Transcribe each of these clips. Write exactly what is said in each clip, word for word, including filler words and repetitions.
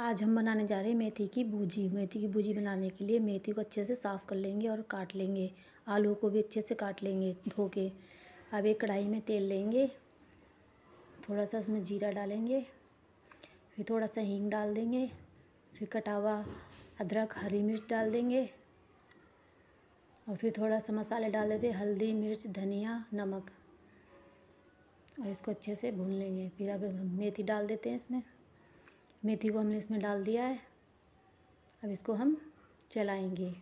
आज हम बनाने जा रहे हैं मेथी की भुजी। मेथी की भुजी बनाने के लिए मेथी को अच्छे से साफ़ कर लेंगे और काट लेंगे। आलू को भी अच्छे से काट लेंगे धो के। अब एक कढ़ाई में तेल लेंगे, थोड़ा सा उसमें जीरा डालेंगे, फिर थोड़ा सा हींग डाल देंगे, फिर कटा हुआ अदरक हरी मिर्च डाल देंगे और फिर थोड़ा सा मसाले डाल देते, हल्दी मिर्च धनिया नमक, और इसको अच्छे से भून लेंगे। फिर अब मेथी डाल देते हैं इसमें। मेथी को हमने इसमें डाल दिया है। अब इसको हम चलाएंगे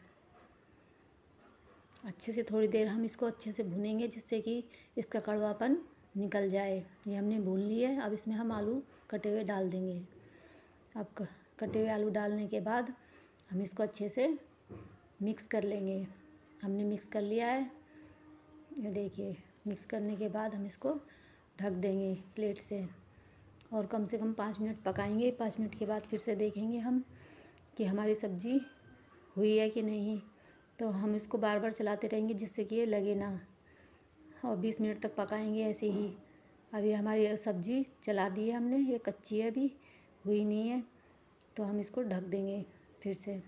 अच्छे से। थोड़ी देर हम इसको अच्छे से भूनेंगे जिससे कि इसका कड़वापन निकल जाए। ये हमने भून लिया है। अब इसमें हम आलू कटे हुए डाल देंगे। अब कटे हुए आलू डालने के बाद हम इसको अच्छे से मिक्स कर लेंगे। हमने मिक्स कर लिया है, ये देखिए। मिक्स करने के बाद हम इसको ढक देंगे प्लेट से और कम से कम पाँच मिनट पकाएंगे। पाँच मिनट के बाद फिर से देखेंगे हम कि हमारी सब्ज़ी हुई है कि नहीं। तो हम इसको बार बार चलाते रहेंगे जिससे कि ये लगे ना, और बीस मिनट तक पकाएंगे ऐसे ही। अभी हमारी सब्ज़ी चला दी है हमने, ये कच्ची है अभी हुई नहीं है, तो हम इसको ढक देंगे फिर से।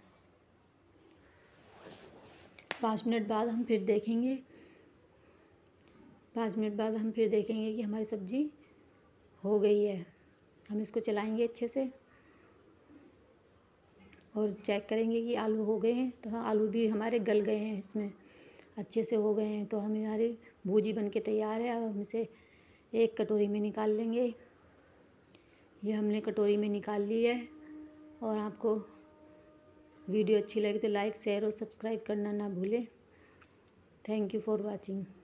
पाँच मिनट बाद हम फिर देखेंगे पाँच मिनट बाद हम फिर देखेंगे कि हमारी सब्ज़ी हो गई है। हम इसको चलाएंगे अच्छे से और चेक करेंगे कि आलू हो गए हैं। तो हाँ, आलू भी हमारे गल गए हैं, इसमें अच्छे से हो गए हैं। तो हमारी भुजी बन के तैयार है। अब हम इसे एक कटोरी में निकाल लेंगे। ये हमने कटोरी में निकाल ली है। और आपको वीडियो अच्छी लगे तो लाइक शेयर और सब्सक्राइब करना ना भूलें। Thank you for watching.